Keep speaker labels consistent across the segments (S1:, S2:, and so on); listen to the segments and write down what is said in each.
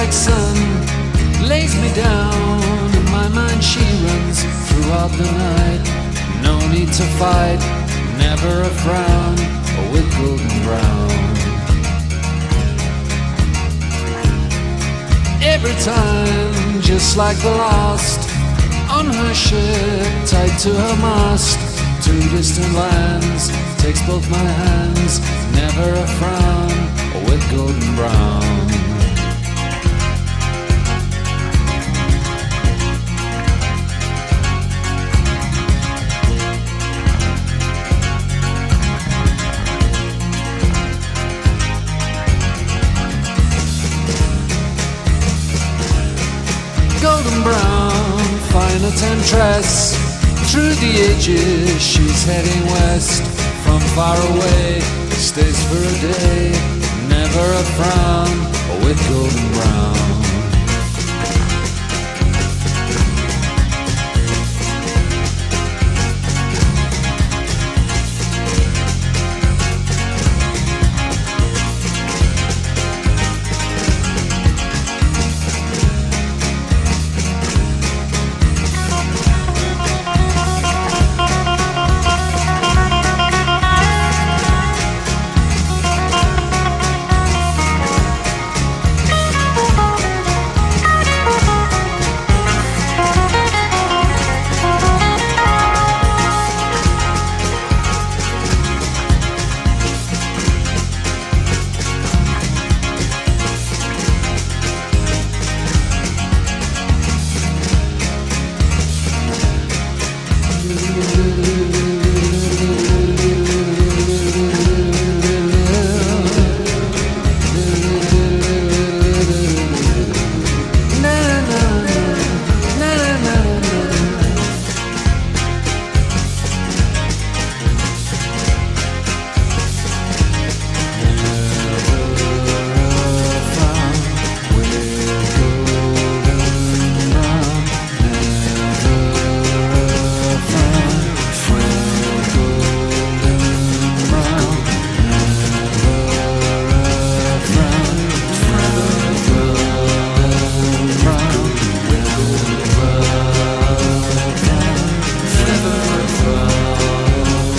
S1: like sun lays me down. In my mind she runs throughout the night. No need to fight, never a frown, with golden brown. Every time, just like the last, on her ship, tied to her mast, to distant lands, takes both my hands, never a frown, with golden brown. Golden brown, fine a temptress. Through the ages she's heading west. From far away, stays for a day. Never a frown, with golden brown.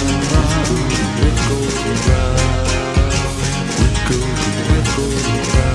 S1: With golden brown.